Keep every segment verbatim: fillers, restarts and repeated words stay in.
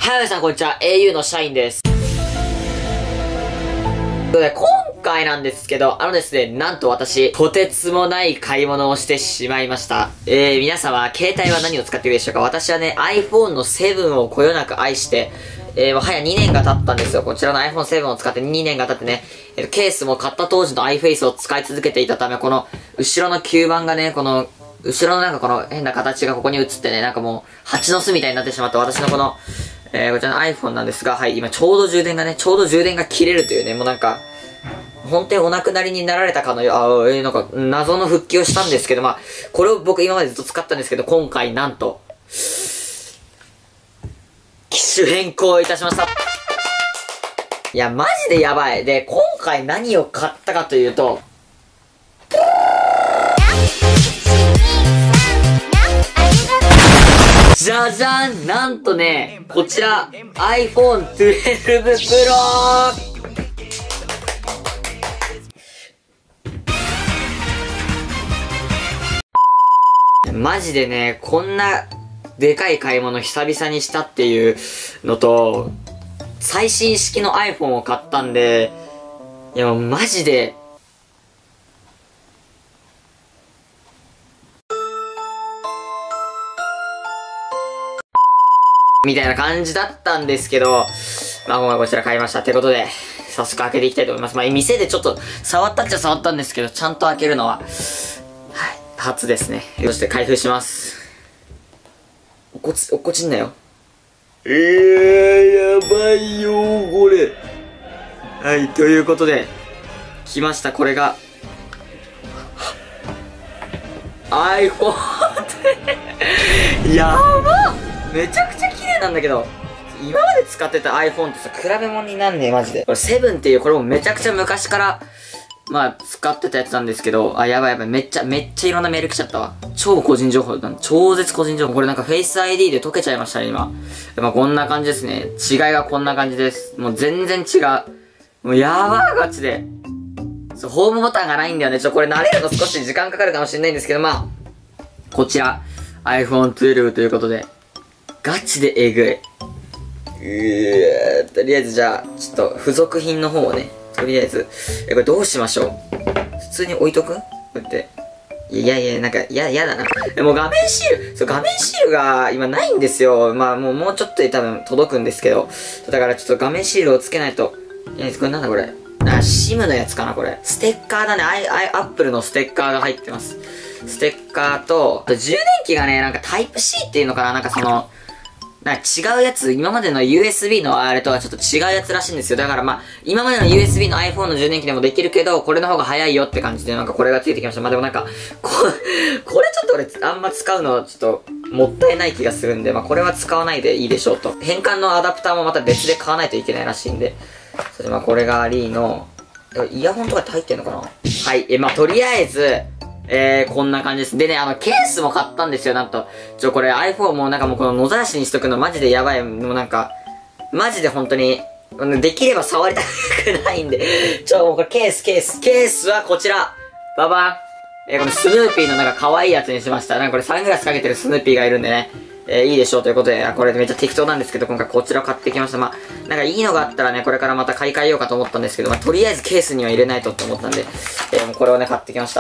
はい、皆さんこんにちは。エーユー の社員です。ということで、今回なんですけど、あのですね、なんと私、とてつもない買い物をしてしまいました。えー、皆様、携帯は何を使っているでしょうか？私はね、aiPhone のセブンをこよなく愛して、えー、もう早にねんが経ったんですよ。こちらの アイフォンセブン を使ってにねんが経ってね、えー、ケースも買った当時の iFace を使い続けていたため、この、後ろの吸盤がね、この、後ろのなんかこの変な形がここに映ってね、なんかもう、蜂の巣みたいになってしまった私のこの、えー、こちらの iPhone なんですが、はい、今ちょうど充電がね、ちょうど充電が切れるというね、もうなんか、本当にお亡くなりになられたかのよ、あえー、なんか、謎の復帰をしたんですけど、まあ、これを僕今までずっと使ったんですけど、今回なんと、機種変更いたしました。いや、マジでやばい。で、今回何を買ったかというと、じゃじゃん！なんとね、こちら、アイフォントゥエルブ Pro！ マジでね、こんなでかい買い物久々にしたっていうのと、最新式の iPhone を買ったんで、いやもうマジで、みたいな感じだったんですけど、まあ今回こちら買いました。ってことで、早速開けていきたいと思います。まあ店でちょっと触ったっちゃ触ったんですけど、ちゃんと開けるのは、はい、初ですね。そして開封します。おこち、おこちんなよ。えー、やばいよー、これ。はい、ということで、来ました。これが、iPhone やばっ、めちゃくちゃ綺麗なんだけど、今まで使ってた iPhone とさ、比べ物になんねえ、マジで。これセブンっていう、これもめちゃくちゃ昔から、まあ、使ってたやつなんですけど、あ、やばいやばい、めっちゃ、めっちゃいろんなメール来ちゃったわ。超個人情報、超絶個人情報。これなんか Face アイディー で解けちゃいましたね、今。まあ、こんな感じですね。違いがこんな感じです。もう全然違う。もうやばい、ガチで。そう、ホームボタンがないんだよね。ちょ、これ慣れるの少し時間かかるかもしれないんですけど、まあ、こちら、アイフォントゥエルブ ということで、ガチでえぐい。うー、とりあえずじゃあ、ちょっと付属品の方をね、とりあえず、え、これどうしましょう？普通に置いとく？こうやって。いやいや、なんか、や、やだな。え、もう画面シール、そう、画面シールが今ないんですよ。まあもう、もうちょっとで多分届くんですけど。だからちょっと画面シールをつけないと。え、これなんだこれ。あ、シムのやつかなこれ。ステッカーだね。アイ、アイ、アップルのステッカーが入ってます。ステッカーと、充電器がね、なんかタイプ シー っていうのかななんかその、なんか違うやつ、今までの ユーエスビー のあれとはちょっと違うやつらしいんですよ。だからまあ、今までの ユーエスビー の iPhone の充電器でもできるけど、これの方が早いよって感じで、なんかこれがついてきました。まあでもなんか、こ、これちょっと俺、あんま使うのちょっと、もったいない気がするんで、まあこれは使わないでいいでしょうと。変換のアダプターもまた別で買わないといけないらしいんで。それでまあこれがありの、イヤホンとかって入ってんのかな？はい。え、まあとりあえず、えー、こんな感じです。でね、あの、ケースも買ったんですよ、なんと。ちょ、これ iPhone もなんかもうこの野ざらしにしとくのマジでやばい。もうなんか、マジで本当に、できれば触りたくないんで。ちょ、もうこれケース、ケース。ケースはこちら。ババン。えー、このスヌーピーのなんか可愛いやつにしました。なんかこれサングラスかけてるスヌーピーがいるんでね。えー、いいでしょうということで、これめっちゃ適当なんですけど、今回こちらを買ってきました。まあ、なんかいいのがあったらね、これからまた買い替えようかと思ったんですけど、まあ、とりあえずケースには入れないとって思ったんで、えー、もうこれをね、買ってきました。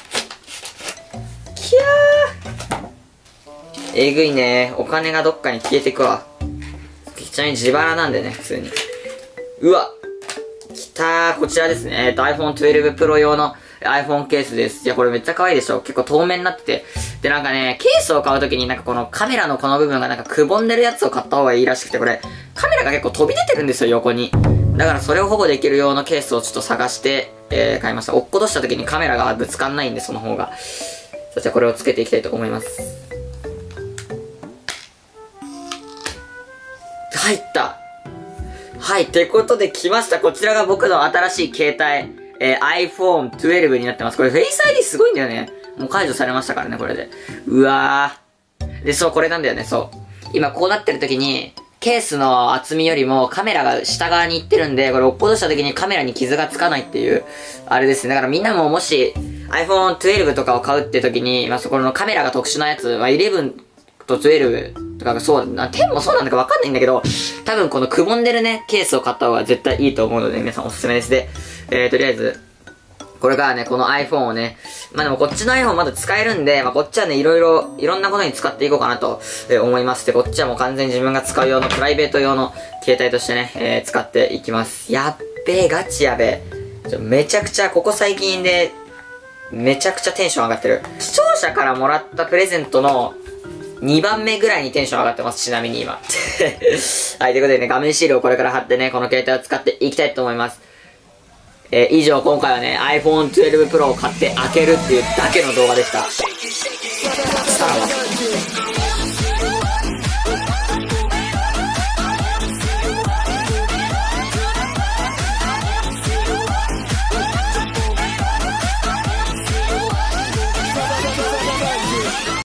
きゃーえぐいね。お金がどっかに消えてくわ。ちなみに自腹なんでね、普通に。うわきたー。こちらですね。えっと アイフォントゥエルブ Pro 用の iPhone ケースです。いや、これめっちゃ可愛いでしょ。結構透明になってて。で、なんかね、ケースを買うときになんかこのカメラのこの部分がなんかくぼんでるやつを買った方がいいらしくて、これ、カメラが結構飛び出てるんですよ、横に。だからそれを保護できる用のケースをちょっと探して、えー、買いました。落っことしたときにカメラがぶつかんないんで、その方が。そしてこれをつけていきたいと思います。入ったはい、ってことで来ました。こちらが僕の新しい携帯、えー、アイフォントゥエルブ になってます。これ Face アイディー すごいんだよね。もう解除されましたからね、これで。うわー。で、そう、これなんだよね、そう。今こうなってる時に、ケースの厚みよりもカメラが下側に行ってるんで、これ落っことした時にカメラに傷がつかないっていう、あれですね。だからみんなももし、アイフォントゥエルブ とかを買うって時に、まあ、そこのカメラが特殊なやつ、まあ、じゅういちとじゅうにとかがそうな、テンもそうなんだかわかんないんだけど、多分このくぼんでるね、ケースを買った方が絶対いいと思うので、皆さんおすすめです。で、えー、とりあえず、これからね、この iPhone をね、まあでもこっちの iPhone まだ使えるんで、まあこっちはね、いろいろ、いろんなことに使っていこうかなと、えー、思います。で、こっちはもう完全に自分が使う用のプライベート用の携帯としてね、えー、使っていきます。やっべえ、ガチやべえ。ちょめちゃくちゃ、ここ最近で、めちゃくちゃテンション上がってる。視聴者からもらったプレゼントのにばんめぐらいにテンション上がってます。ちなみに今。はい、ということでね、画面シールをこれから貼ってね、この携帯を使っていきたいと思います。えー、以上、今回はね、アイフォントゥエルブプロを買って開けるっていうだけの動画でした。さらば。